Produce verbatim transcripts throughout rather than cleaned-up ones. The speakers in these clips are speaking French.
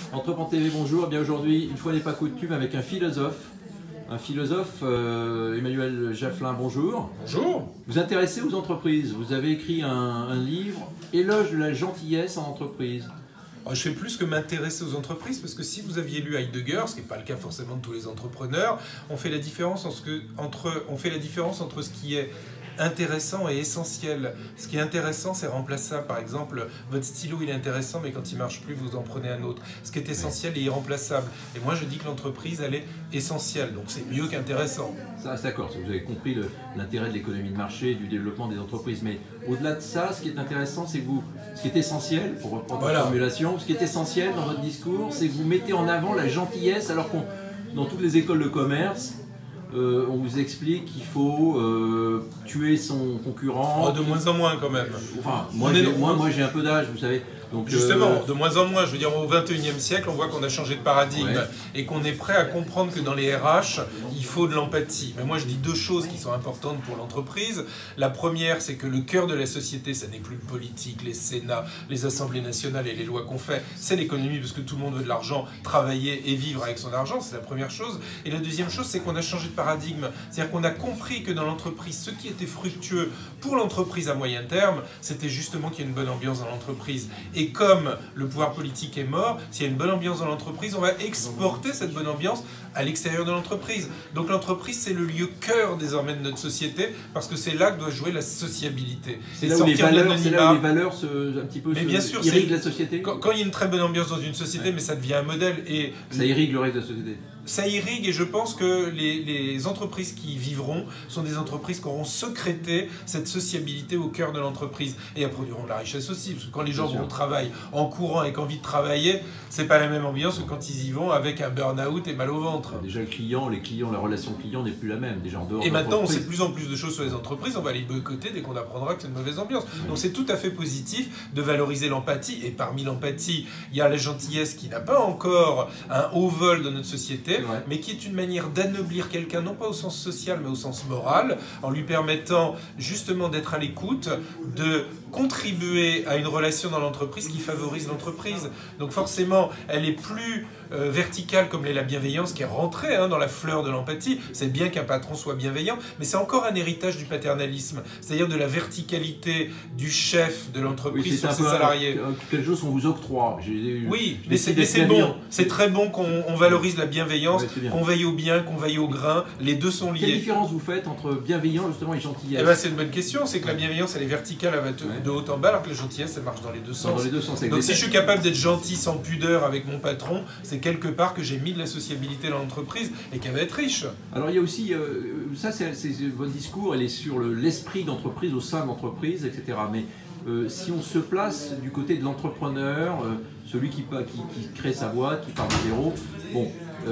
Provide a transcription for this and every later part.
Entreprendre T V, bonjour. Bien aujourd'hui, une fois n'est pas coutume, avec un philosophe. Un philosophe, euh, Emmanuel Jaffelin, bonjour. Bonjour. Vous vous intéressez aux entreprises. Vous avez écrit un, un livre, Éloge de la gentillesse en entreprise. Alors, je fais plus que m'intéresser aux entreprises, parce que si vous aviez lu Heidegger, ce qui n'est pas le cas forcément de tous les entrepreneurs, on fait la différence entre, entre, on fait la différence entre ce qui est intéressant et essentiel. Ce qui est intéressant, c'est remplaçable. Par exemple, votre stylo, il est intéressant, mais quand il ne marche plus, vous en prenez un autre. Ce qui est essentiel est irremplaçable. Et moi, je dis que l'entreprise, elle est essentielle. Donc, c'est mieux qu'intéressant. Ça, c'est d'accord. Vous avez compris l'intérêt de l'économie de marché, du développement des entreprises. Mais au-delà de ça, ce qui est intéressant, c'est que vous, ce qui est essentiel, pour reprendre voilà. la formulation, ce qui est essentiel dans votre discours, c'est que vous mettez en avant la gentillesse, alors qu'on, dans toutes les écoles de commerce, Euh, on vous explique qu'il faut euh, tuer son concurrent. Oh, de moins en moins quand même. Enfin, moi j'ai moi, moi, un peu d'âge, vous savez. Donc, Justement, euh... de moins en moins, je veux dire, au vingt et unième siècle, on voit qu'on a changé de paradigme ouais. et qu'on est prêt à comprendre que dans les R H, il faut de l'empathie. Mais moi, je dis deux choses qui sont importantes pour l'entreprise. La première, c'est que le cœur de la société, ça n'est plus le politique, les sénats, les assemblées nationales et les lois qu'on fait, c'est l'économie, parce que tout le monde veut de l'argent, travailler et vivre avec son argent, c'est la première chose. Et la deuxième chose, c'est qu'on a changé de paradigme. C'est-à-dire qu'on a compris que dans l'entreprise, ce qui était fructueux pour l'entreprise à moyen terme, c'était justement qu'il y ait une bonne ambiance dans l'entreprise. Et comme le pouvoir politique est mort, s'il y a une bonne ambiance dans l'entreprise, on va exporter cette bonne ambiance à l'extérieur de l'entreprise. Donc l'entreprise, c'est le lieu cœur désormais de notre société, parce que c'est là que doit jouer la sociabilité. C'est là, là où les valeurs se, un petit peu mais bien sûr, irriguent la société. Quand, quand il y a une très bonne ambiance dans une société, ouais. mais ça devient un modèle. Et ça irrigue le reste de la société. Ça irrigue, et je pense que les, les entreprises qui vivront sont des entreprises qui auront secrété cette sociabilité au cœur de l'entreprise. Et elles produiront de la richesse aussi, parce que quand les gens vont au travail en courant avec envie de travailler, c'est pas la même ambiance que quand ils y vont avec un burn-out et mal au ventre. Déjà le client, les clients, la relation client n'est plus la même. Déjà en dehors et maintenant on sait de plus en plus de choses sur les entreprises, on va les boycotter dès qu'on apprendra que c'est une mauvaise ambiance. Oui. Donc c'est tout à fait positif de valoriser l'empathie, et parmi l'empathie, il y a la gentillesse qui n'a pas encore un haut vol dans notre société, mais qui est une manière d'anoblir quelqu'un, non pas au sens social, mais au sens moral, en lui permettant justement d'être à l'écoute, de contribuer à une relation dans l'entreprise qui favorise l'entreprise. Donc forcément, elle est plus euh, verticale comme l'est la bienveillance, qui est rentrée hein, dans la fleur de l'empathie. C'est bien qu'un patron soit bienveillant, mais c'est encore un héritage du paternalisme, c'est-à-dire de la verticalité du chef de l'entreprise oui, sur ses salariés. Quelque chose qu'on vous octroie. Oui, mais c'est bon. C'est très bon qu'on valorise la bienveillance, oui, qu'on veille au bien, qu'on veille au grain. Les deux sont liés. Quelle différence vous faites entre bienveillant justement et gentillesse? Eh ben, c'est une bonne question. C'est que la bienveillance, elle est verticale ouais. de haut en bas, alors que la gentillesse, elle marche dans les deux sens. Dans les deux sens. Donc si je suis capable d'être gentil sans pudeur avec mon patron, c'est quelque part que j'ai mis de la sociabilité dans l'entreprise et qu'elle va être riche. Alors il y a aussi, euh, ça c'est votre discours, elle est sur l'esprit le, d'entreprise au sein de l'entreprise, et cetera. Mais euh, si on se place du côté de l'entrepreneur, euh, celui qui, qui, qui crée sa boîte, qui part de zéro, bon,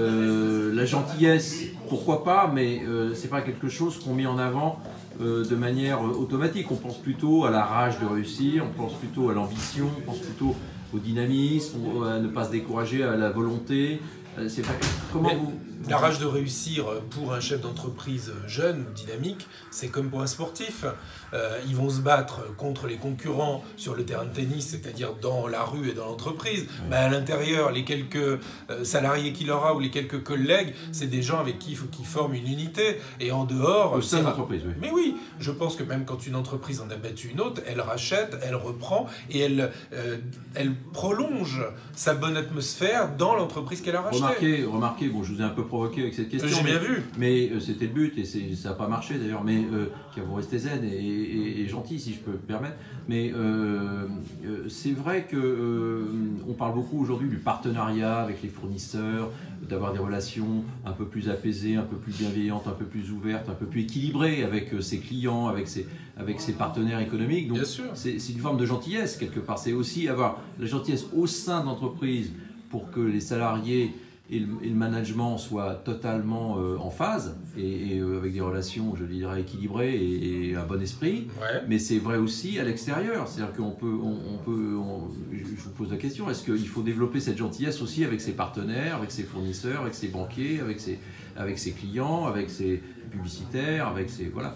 euh, la gentillesse, pourquoi pas, mais euh, c'est pas quelque chose qu'on met en avant euh, de manière euh, automatique. On pense plutôt à la rage de réussir, on pense plutôt à l'ambition, on pense plutôt au dynamisme, à ne pas se décourager, à la volonté. C'est pas... Comment mais vous... La rage de réussir pour un chef d'entreprise jeune, dynamique, c'est comme pour un sportif. Euh, ils vont se battre contre les concurrents sur le terrain de tennis, c'est-à-dire dans la rue et dans l'entreprise. Oui. Mais à l'intérieur, les quelques euh, salariés qu'il aura ou les quelques collègues, c'est des gens avec qui il faut qu'ils forment une unité. Et en dehors... Au sein de l'entreprise, oui. Mais oui, je pense que même quand une entreprise en a battu une autre, elle rachète, elle reprend et elle, euh, elle prolonge sa bonne atmosphère dans l'entreprise qu'elle a rachetée. Remarquez, remarquez, bon, je vous ai un peu provoqué avec cette question. J'ai bien vu. Mais euh, c'était le but et ça n'a pas marché d'ailleurs. Mais euh, vous restez zen et, et, et gentil, si je peux me permettre. Mais euh, euh, c'est vrai que euh, on parle beaucoup aujourd'hui du partenariat avec les fournisseurs, d'avoir des relations un peu plus apaisées, un peu plus bienveillantes, un peu plus ouvertes, un peu plus équilibrées avec euh, ses clients, avec ses, avec ses partenaires économiques. Donc c'est une forme de gentillesse quelque part. C'est aussi avoir la gentillesse au sein de l'entreprise pour que les salariés et le, et le management soient totalement euh, en phase et, et euh, avec des relations, je dirais, équilibrées et, et un bon esprit. Ouais. Mais c'est vrai aussi à l'extérieur. C'est-à-dire qu'on peut, on, on peut on, je vous pose la question, est-ce qu'il faut développer cette gentillesse aussi avec ses partenaires, avec ses fournisseurs, avec ses banquiers, avec ses, avec ses clients, avec ses publicitaires, avec ses... Voilà.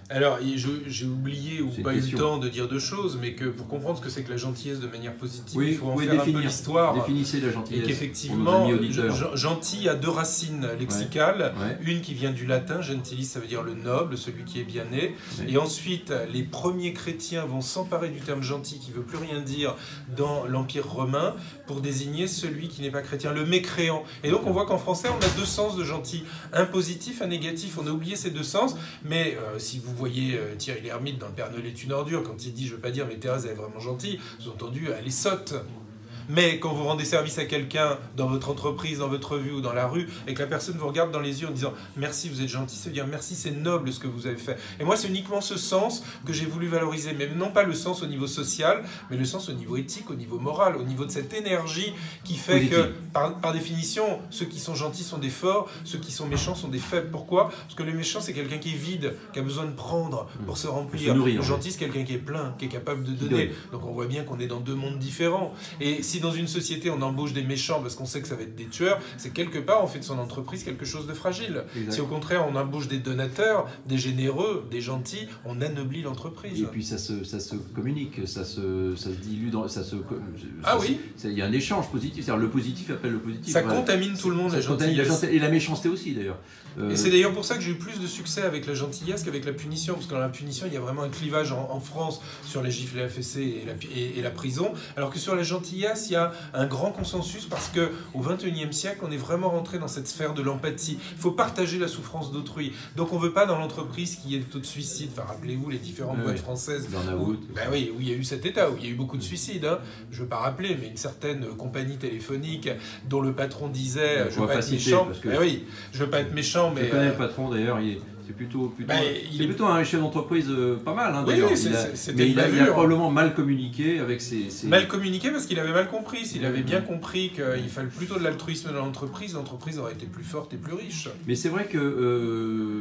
Alors, j'ai oublié ou pas eu le question. temps de dire deux choses, mais que pour comprendre ce que c'est que la gentillesse de manière positive, oui, il faut en oui, faire définir, un peu l'histoire. Définissez la gentillesse. Et qu'effectivement, gentil a deux racines lexicales. Ouais. Ouais. Une qui vient du latin, gentilis, ça veut dire le noble, celui qui est bien né. Ouais. Et ensuite, les premiers chrétiens vont s'emparer du terme gentil, qui ne veut plus rien dire dans l'Empire romain, pour désigner celui qui n'est pas chrétien, le mécréant. Et donc, on voit qu'en français, on a deux sens de gentil. Un positif, un négatif. On a oublié ces deux sens, mais euh, si vous Vous voyez euh, Thierry Lhermitte dans Le Père Noël est une ordure, quand il dit « je veux pas dire, mais Thérèse elle est vraiment gentille », sous-entendu, elle est sotte. Mais quand vous rendez service à quelqu'un dans votre entreprise, dans votre revue ou dans la rue, et que la personne vous regarde dans les yeux en disant « merci, vous êtes gentil », ça veut dire « merci, c'est noble ce que vous avez fait ». Et moi, c'est uniquement ce sens que j'ai voulu valoriser, mais non pas le sens au niveau social, mais le sens au niveau éthique, au niveau moral, au niveau de cette énergie qui fait Positive. que, par, par définition, ceux qui sont gentils sont des forts, ceux qui sont méchants sont des faibles. Pourquoi? Parce que le méchant, c'est quelqu'un qui est vide, qui a besoin de prendre pour se remplir. Se nourrir, le gentil, c'est quelqu'un qui est plein, qui est capable de donner. Donc on voit bien qu'on est dans deux mondes différents. Et si dans une société, on embauche des méchants parce qu'on sait que ça va être des tueurs, c'est quelque part, on fait de son entreprise quelque chose de fragile. Exact. Si au contraire, on embauche des donateurs, des généreux, des gentils, on anoblit l'entreprise. Et puis ça se, ça se communique, ça se, ça se dilue, dans, ça se... Ah ça, oui Il y a un échange positif, c'est-à-dire le positif appelle le positif. Ça ouais. contamine tout le monde, la gentillesse. Et la méchanceté aussi, d'ailleurs. Euh... Et c'est d'ailleurs pour ça que j'ai eu plus de succès avec la gentillesse qu'avec la punition, parce que dans la punition, il y a vraiment un clivage en, en France sur les gifles et la fessée et la, et, et la prison, alors que sur la gentillesse, il y a un grand consensus parce qu'au vingt et unième siècle, on est vraiment rentré dans cette sphère de l'empathie. Il faut partager la souffrance d'autrui. Donc on ne veut pas dans l'entreprise qu'il y ait des taux de suicide. Enfin, rappelez-vous les différentes boîtes oui. françaises où, ben oui, où il y a eu cet état, où il y a eu beaucoup de suicides. Hein. Je ne veux pas rappeler, mais une certaine compagnie téléphonique dont le patron disait ouais, « je ne veux pas être méchant que... ». Ben oui, je ne veux pas être méchant, mais... Je connais euh... le patron d'ailleurs, il est... C'est plutôt, plutôt, ben, c'est est... plutôt un chef d'entreprise euh, pas mal, hein, d'ailleurs. Oui, oui, mais il a, il a probablement mal communiqué avec ses... ses... Mal communiqué parce qu'il avait mal compris. S'il avait bien compris qu'il fallait plutôt de l'altruisme dans l'entreprise, l'entreprise aurait été plus forte et plus riche. Mais c'est vrai que euh,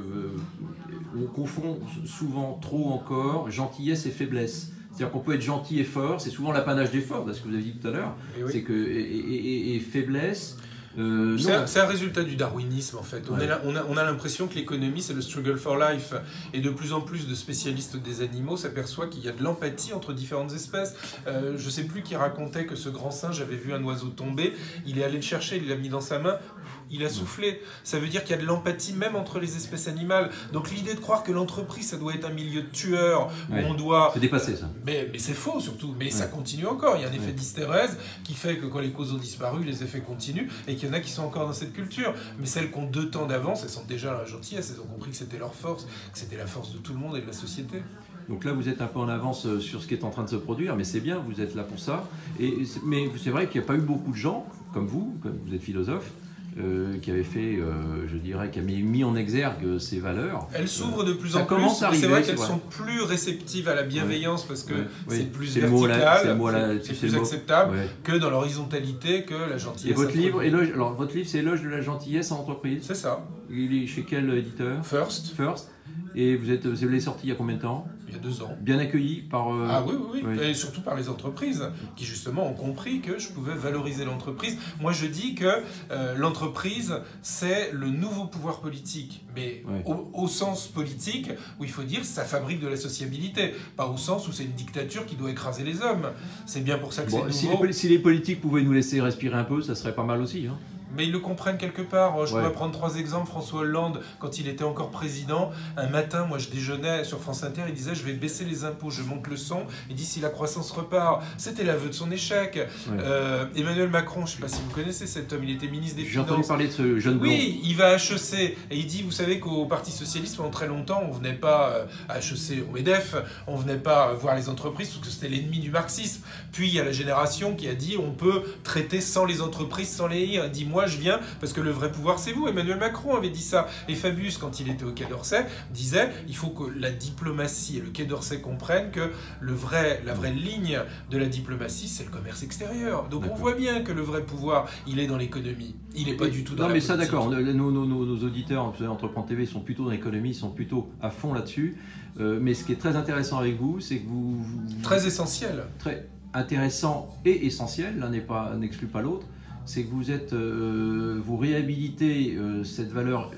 on confond souvent trop encore gentillesse et faiblesse. C'est-à-dire qu'on peut être gentil et fort, c'est souvent l'apanage des forts, ce que vous avez dit tout à l'heure. Oui. C'est que et, et, et, et faiblesse... Euh, c'est un, un résultat du darwinisme en fait. On, ouais. a, on a, on a l'impression que l'économie c'est le struggle for life et de plus en plus de spécialistes des animaux s'aperçoivent qu'il y a de l'empathie entre différentes espèces. Euh, je ne sais plus qui racontait que ce grand singe avait vu un oiseau tomber, il est allé le chercher, il l'a mis dans sa main, il a soufflé. Ça veut dire qu'il y a de l'empathie même entre les espèces animales. Donc l'idée de croire que l'entreprise ça doit être un milieu de tueurs où ouais. on doit... C'est dépassé ça. Mais, mais c'est faux surtout, mais ouais. ça continue encore. Il y a un effet ouais. d'hystérèse qui fait que quand les causes ont disparu, les effets continuent et qu'il y en a qui sont encore dans cette culture, mais celles qui ont deux temps d'avance, elles sont déjà la gentillesse, elles ont compris que c'était leur force, que c'était la force de tout le monde et de la société. Donc là, vous êtes un peu en avance sur ce qui est en train de se produire, mais c'est bien, vous êtes là pour ça. Et, mais c'est vrai qu'il n'y a pas eu beaucoup de gens, comme vous, comme vous êtes philosophe, Euh, qui avait fait, euh, je dirais, qui a mis, mis en exergue ces valeurs. Elles s'ouvrent de plus en plus. C'est vrai qu'elles sont plus réceptives à la bienveillance ouais. parce que ouais. c'est oui. plus vertical, c'est plus acceptable ouais. que dans l'horizontalité, que la gentillesse. Et votre livre, éloge, alors votre livre, c'est Éloge de la gentillesse en entreprise. C'est ça. Il est chez quel éditeur? First. First. Et vous êtes, vous l'avez sorti il y a combien de temps? Il y a deux ans. Bien accueilli par... Euh... Ah oui, oui, oui, et surtout par les entreprises qui justement ont compris que je pouvais valoriser l'entreprise. Moi je dis que euh, l'entreprise c'est le nouveau pouvoir politique, mais ouais. au, au sens politique où il faut dire que ça fabrique de la sociabilité, pas au sens où c'est une dictature qui doit écraser les hommes. C'est bien pour ça que bon, c'est nouveau. Si les, si les politiques pouvaient nous laisser respirer un peu, ça serait pas mal aussi, hein. Mais ils le comprennent quelque part. Je ouais. pourrais prendre trois exemples. François Hollande, quand il était encore président, un matin, moi je déjeunais sur France Inter, il disait je vais baisser les impôts, je monte le son. Il dit si la croissance repart. C'était l'aveu de son échec. Ouais. Euh, Emmanuel Macron, je ne sais pas si vous connaissez cet homme, il était ministre des Finances. J'ai entendu parler de ce jeune blond. Oui, il va à H E C et il dit vous savez qu'au Parti Socialiste, pendant très longtemps, on ne venait pas à H E C, au MEDEF, on ne venait pas voir les entreprises parce que c'était l'ennemi du marxisme. Puis il y a la génération qui a dit on peut traiter sans les entreprises, sans les haïr. Dit moi je viens parce que le vrai pouvoir c'est vous. Emmanuel Macron avait dit ça. Et Fabius, quand il était au Quai d'Orsay, disait il faut que la diplomatie et le Quai d'Orsay comprennent que le vrai, la vraie ligne de la diplomatie c'est le commerce extérieur. Donc on voit bien que le vrai pouvoir il est dans l'économie. Il n'est pas du tout dans non, la mais politique. Ça d'accord, nos, nos, nos, nos auditeurs Entreprendre T V sont plutôt dans l'économie, ils sont plutôt à fond là-dessus. Euh, mais ce qui est très intéressant avec vous, c'est que vous, vous... Très essentiel. Très intéressant et essentiel, l'un n'est pas, n'exclut pas l'autre. C'est que vous êtes, euh, vous réhabilitez euh, cette valeur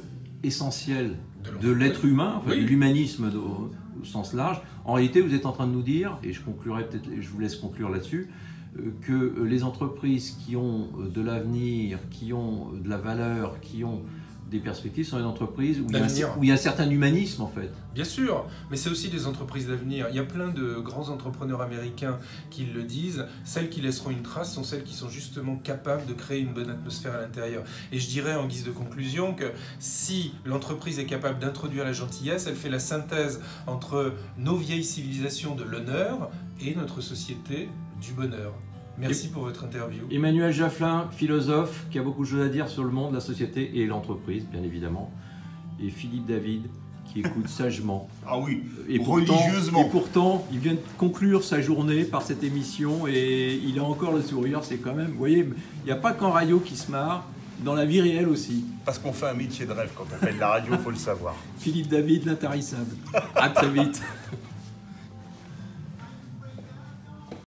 essentiel de, de l'être humain, enfin, oui. de l'humanisme au, au sens large. En réalité, vous êtes en train de nous dire, et je conclurai peut-être, je vous laisse conclure là-dessus, euh, que les entreprises qui ont de l'avenir, qui ont de la valeur, qui ont des perspectives sont des entreprises où il, y a un, où il y a un certain humanisme en fait. Bien sûr, mais c'est aussi des entreprises d'avenir. Il y a plein de grands entrepreneurs américains qui le disent. Celles qui laisseront une trace sont celles qui sont justement capables de créer une bonne atmosphère à l'intérieur. Et je dirais en guise de conclusion que si l'entreprise est capable d'introduire la gentillesse, elle fait la synthèse entre nos vieilles civilisations de l'honneur et notre société du bonheur. Merci pour votre interview. Emmanuel Jaffelin, philosophe, qui a beaucoup de choses à dire sur le monde, la société et l'entreprise, bien évidemment. Et Philippe David, qui écoute sagement. Ah oui, et pourtant, religieusement. Et pourtant, il vient de conclure sa journée par cette émission et il a encore le sourire. C'est quand même, vous voyez, il n'y a pas qu'en radio qui se marre, dans la vie réelle aussi. Parce qu'on fait un métier de rêve quand on fait de la radio, il faut le savoir. Philippe David, l'intarissable. À très vite.